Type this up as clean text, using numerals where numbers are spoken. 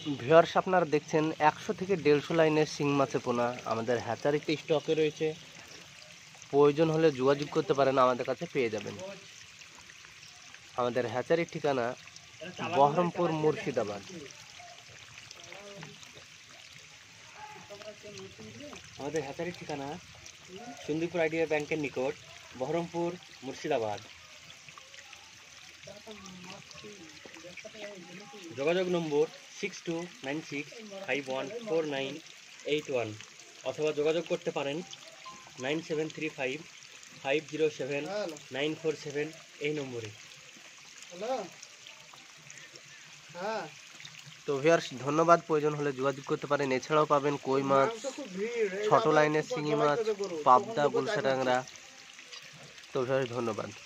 Viewers, আপনারা দেখছেন 100 থেকে 150 লাইনের শিং মাছের পোনা আমাদের হ্যাচারিতে স্টকে রয়েছে। প্রয়োজন হলে যোগাযোগ করতে পারেন, আমাদের কাছে পেয়ে যাবেন। আমাদের হ্যাচারির ঠিকানা বহরমপুর, মুর্শিদাবাদ। আমাদের হ্যাচারির ঠিকানা সন্দীপুর আইডিয়া ব্যাংকের নিকট, বহরমপুর, মুর্শিদাবাদ। যোগাযোগ নম্বর 6296514981 অথবা যোগাযোগ করতে পারেন 9735507947 এই নম্বরে। তো ভিউয়ার্স, ধন্যবাদ। প্রয়োজন হলে যোগাযোগ করতে পারেন। এছাড়াও পাবেন কই মাছ, ছোট লাইনের শিঙি মাছ, পাবদা, গুলশা ট্যাংরা। তো ভিউয়ার্স, ধন্যবাদ।